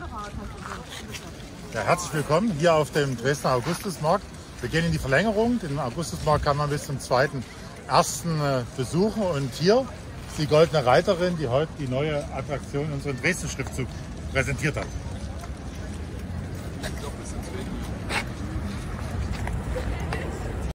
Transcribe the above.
Ja, herzlich willkommen hier auf dem Dresdner Augustusmarkt. Wir gehen in die Verlängerung. Den Augustusmarkt kann man bis zum 2.1. besuchen. Und hier ist die Goldene Reiterin, die heute die neue Attraktion, unseren Dresden-Schriftzug, präsentiert hat. Ich glaube, das sind